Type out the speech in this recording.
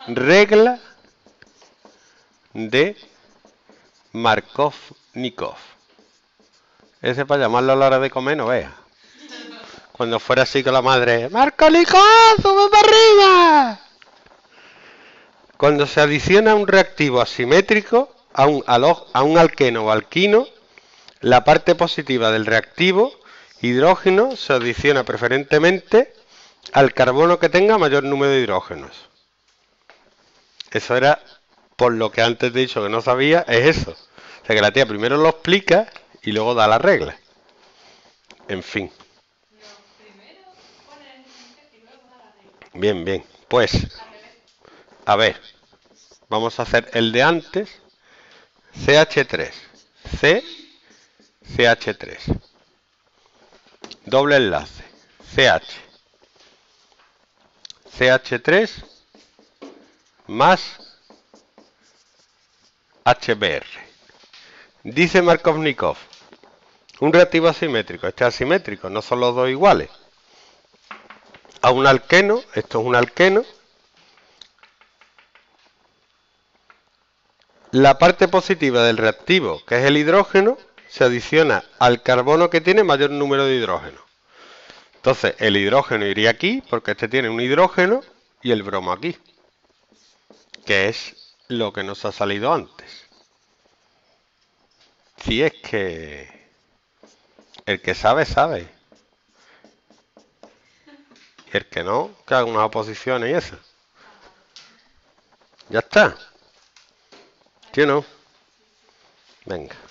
Regla de Markovnikov. Ese para llamarlo a la hora de comer, no vea. Cuando fuera así con la madre, ¡Markovnikov, sube para arriba! Cuando se adiciona un reactivo asimétrico a un alqueno o alquino, la parte positiva del reactivo, hidrógeno, se adiciona preferentemente al carbono que tenga mayor número de hidrógenos. Eso era por lo que antes he dicho que no sabía, es eso. O sea que la tía primero lo explica y luego da la regla. En fin. Bien, bien. Pues, a ver, vamos a hacer el de antes. CH3. CH3. Doble enlace. CH3 más HBr. Dice Markovnikov, un reactivo asimétrico. Este es asimétrico, no son los dos iguales. A un alqueno, esto es un alqueno. La parte positiva del reactivo, que es el hidrógeno, se adiciona al carbono que tiene mayor número de hidrógeno. Entonces, el hidrógeno iría aquí, porque este tiene un hidrógeno, y el bromo aquí, que es lo que nos ha salido antes. Si es que el que sabe, sabe. Y el que no, que haga unas oposiciones y eso. Ya está. ¿Sí o no? Venga.